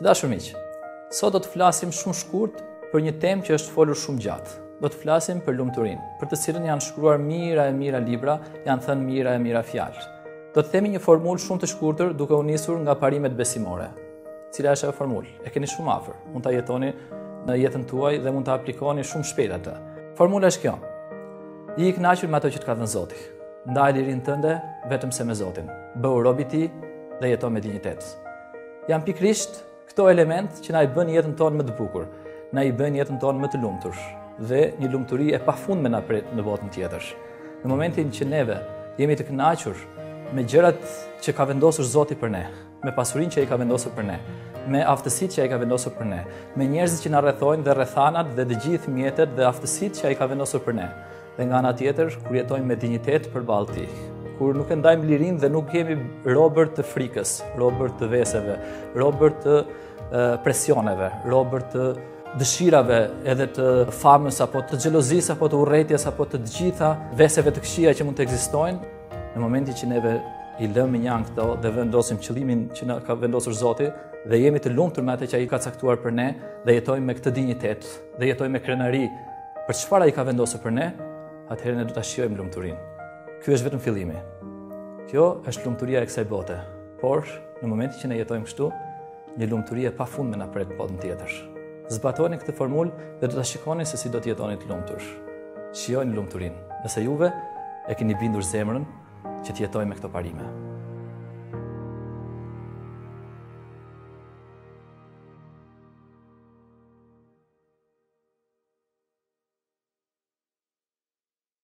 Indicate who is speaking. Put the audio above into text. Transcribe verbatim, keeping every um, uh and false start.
Speaker 1: Dashur miq, sot do të flasim shumë shkurt për një temë që është folur shumë gjatë. Do të flasim për lumturinë, për të cilën janë shkruar mira e mira libra, janë thënë mira e mira fjalë. Do të themi një formulë shumë të shkurtër duke u nisur nga parimet besimore. Cila është ajo formulë? E keni shumë afër. Mund ta jetoni në jetën tuaj dhe mund ta aplikoni shumë shpejt atë. Formula është kjo: je i kënaqur me ato që të ka dhënë Zoti. Ndaj lirinë tënde vetëm se me Zotin. Bëu rob i Tij dhe jeto me dinjitet. Janë pikrisht këto element që na i bën jetën tonë më të bukur, na i bën jetën tonë më të lumtur dhe një lumturi e pafundme na pret në botën tjetër. Në momentin që neve jemi të kënaqur me gjërat që ka vendosur Zoti për ne, me pasurinë që ai ka vendosur për ne, me aftësitë që ai ka vendosur për ne, me njerëzit që na rrethojnë dhe rrethanat dhe të gjithë mjetet dhe aftësitë që ai ka vendosur për ne. Dhe nga ana tjetër, kur jetojmë me dinjitet përballë Tij, kur nuk e ndajmë lirinë dhe nuk jemi robër të frikës, robër të veseve, robër të e, presioneve, robër të dëshirave edhe të famës apo të xhelozisë apo të urrëties apo të gjitha veseve të këqija që mund të ekzistojnë, në momentin që neve i lëmë një anë këto dhe vendosim qëllimin që na ka vendosur Zoti dhe jemi të lumtur me atë që ai ka caktuar për ne dhe jetojmë me këtë dinjitet dhe jetojmë me krenari për çfarë ai ka vendosur për ne, atëherë ne do ta shijojmë lumturinë. Ky është vetëm fillimi. Kjo është lumturia e kësaj bote, por në momentin që ne jetojmë kështu, një lumturi e pafundme na pret botën tjetër. Zbatoni këtë formulë dhe do ta shikoni se si do të jetoni të lumtur. Shijoni lumturinë. Nëse juve e keni bindur zemrën që të jetojmë me këto parime.